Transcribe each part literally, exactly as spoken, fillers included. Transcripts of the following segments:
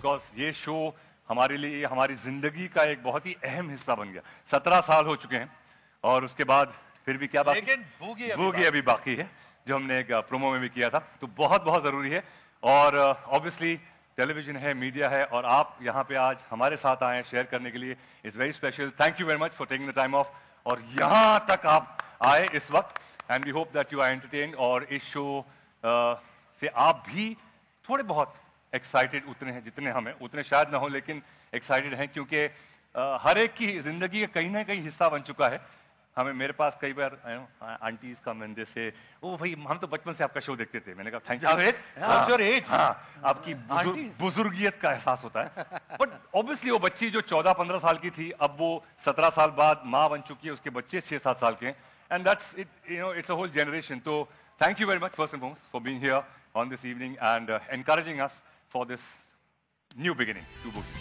Because ये show हमारे लिए, हमारी जिंदगी का एक बहुत ही अहम हिस्सा बन गया। सत्रह साल हो चुके हैं और उसके बाद फिर भी क्या बाकी, लेकिन बूगी अभी बूगी अभी बाकी है, जो हमने एक प्रोमो में भी किया था। तो बहुत बहुत जरूरी है और ऑब्वियसली टेलीविजन है, मीडिया है, और आप यहाँ पे आज हमारे साथ आए शेयर करने के लिए, it's very special. Thank you very much for taking the time off, और यहाँ तक आप आए इस वक्त, and we hope that you are entertained. और इस शो से आप भी थोड़े बहुत एक्साइटेड उतने हैं जितने हमें, उतने शायद ना हो लेकिन एक्साइटेड हैं, क्योंकि हर एक की जिंदगी का कहीं ना कहीं हिस्सा बन चुका है। हमें, मेरे पास कई बार आंटीज का मंदिर से, ओ भाई हम तो बचपन से आपका शो देखते थे। मैंने कहा थैंक यू। हाँ, आपकी बुजुर्गियत का एहसास होता है। बट ऑब्वियसली वो बच्ची जो चौदह पंद्रह साल की थी, अब वो सत्रह साल बाद माँ बन चुकी है, उसके बच्चे छह सात साल के हैं, and that's it, you know, it's a whole generation. तो thank you very much first and foremost for being here on this evening and encouraging us for this new beginning to boogie.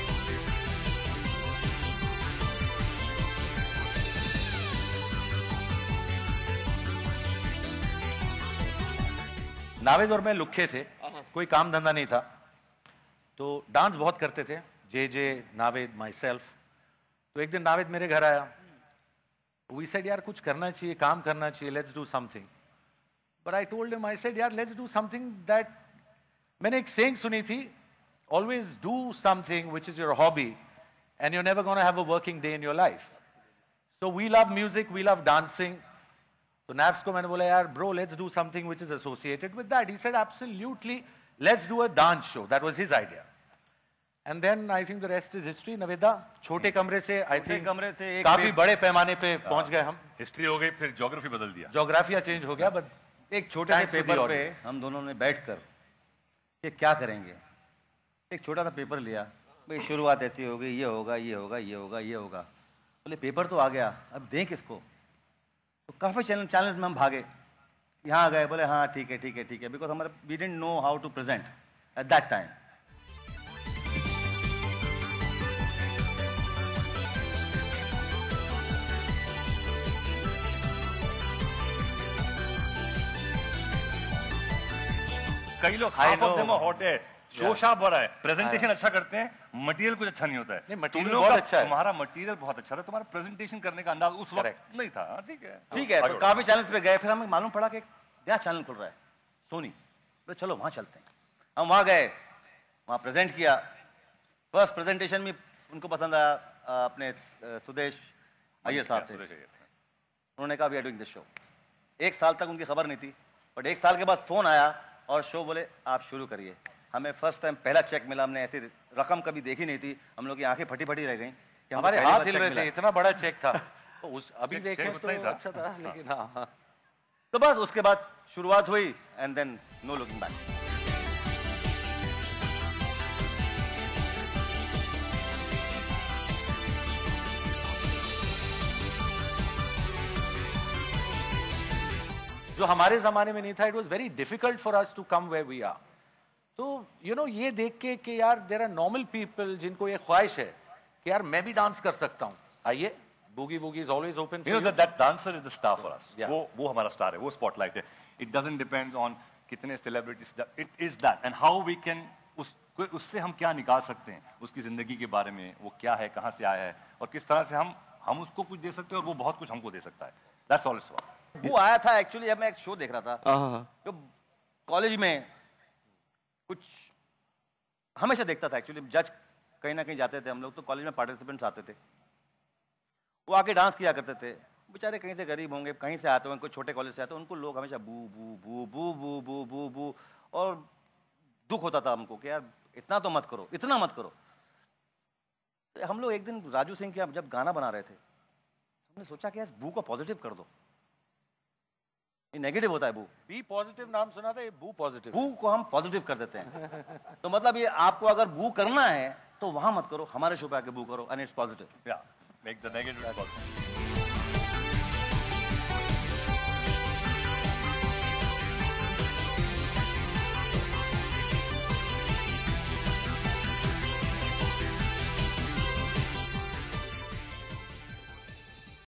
Naved और मैं लुखे थे, कोई काम धंधा नहीं था, तो डांस बहुत करते थे, जे जे नावेद माई सेल्फ। तो एक दिन नावेद मेरे घर आया, वी सेड यार कुछ करना चाहिए, काम करना चाहिए, let's do something. But I told him, I said यार लेट्स डू समथिंग दैट, मैंने एक सेइंग सुनी थी, always do something which is your hobby and you never gonna have a working day in your life. So we love music, we love dancing. तो नैप्स को मैंने बोला यार bro let's do something which is associated with that. He said absolutely let's do a dance show. That was his idea and then I think the rest is history. नवेदा, छोटे कमरे से I think कमरे से एक काफी बड़े पैमाने पे पहुंच गए हम। हिस्ट्री हो गई, फिर ज्योग्राफी बदल दिया, ज्योग्राफिया चेंज हो गया। बट एक छोटे से पेपर पे हम दोनों ने बैठकर ये क्या करेंगे, एक छोटा सा पेपर लिया, भाई शुरुआत ऐसी होगी, ये होगा ये होगा ये होगा ये होगा। बोले पेपर तो आ गया, अब दें किसको। तो काफ़ी चैनल चैनल्स में हम भागे, यहाँ गए, बोले हाँ ठीक है ठीक है ठीक है, बिकॉज हमारे we didn't know how to present at that time. कई लोग हाफ ऑफ देम हॉट है, शोशा बड़ा है, प्रेजेंटेशन अच्छा करते हैं, मटेरियल कुछ अच्छा नहीं होता है। नहीं, मटेरियल बहुत अच्छा है, तुम्हारा मटेरियल बहुत अच्छा था, तुम्हारा प्रेजेंटेशन करने का अंदाज उस वक्त नहीं था। ठीक है ठीक है, तो काफी चैनल्स पे गए, फिर हमें मालूम पड़ा कि नया चैनल खुल रहा है सोनी, तो चलो वहां चलते हैं। हम वहां गए, वहां प्रेजेंट किया। फर्स्ट प्रेजेंटेशन में उनको पसंद आया, अपने सुदेश अय्यर साहब थे, उन्होंने कहा we are doing this show. एक साल तक उनकी खबर नहीं थी, बट एक साल के बाद फोन आया और शो बोले आप शुरू करिए। हमें फर्स्ट टाइम पहला चेक मिला, हमने ऐसी रकम कभी देखी नहीं थी, हम लोग की आंखें फटी फटी रह गई कि हमारे हाथ हिल रहे थे, इतना बड़ा चेक था। तो उस अभी देखें तो अच्छा था, लेकिन हाँ। तो बस उसके बाद शुरुआत हुई and then no looking back. जो हमारे जमाने में नहीं था, it was very difficult for us to come where we are. तो यू नो ये देख के कि यार देयर आर नॉर्मल पीपल जिनको ये ख्वाहिश है कि यार मैं भी डांस कर सकता हूँ, आइए, boogie woogie is always open for you. That dancer is the star for us. वो वो हमारा स्टार है, वो स्पॉटलाइट है। इट डजंट डिपेंड ऑन कितने celebrities, it is that and how we can, उस उससे हम क्या निकाल सकते हैं, उसकी जिंदगी के बारे में, वो क्या है, कहाँ से आया है, और किस तरह से हम हम उसको कुछ दे सकते हैं और वो बहुत कुछ हमको दे सकता है। That's all it's about. वो आया था एक्चुअली, अब मैं एक शो देख रहा था जो कॉलेज में, कुछ हमेशा देखता था एक्चुअली, जज कहीं ना कहीं जाते थे हम लोग, तो कॉलेज में पार्टिसिपेंट्स आते थे, वो आके डांस किया करते थे। बेचारे कहीं से गरीब होंगे, कहीं से आते होंगे, कोई छोटे कॉलेज से आते, उनको लोग हमेशा बू बू बू बू बू बू बू बू, और दुख होता था हमको कि यार इतना तो मत करो, इतना मत करो। तो हम लोग एक दिन राजू सिंह के जब गाना बना रहे थे, हमने सोचा कि यार बू को पॉजिटिव कर दो, ये नेगेटिव होता है बू। बी पॉजिटिव नाम सुना था, ये बू पॉजिटिव, बू को हम पॉजिटिव कर देते हैं। तो मतलब ये आपको अगर बू करना है तो वहां मत करो, हमारे शो पे आके बू करो, एंड इट्स पॉजिटिव। या मेक द नेगेटिव पॉजिटिव।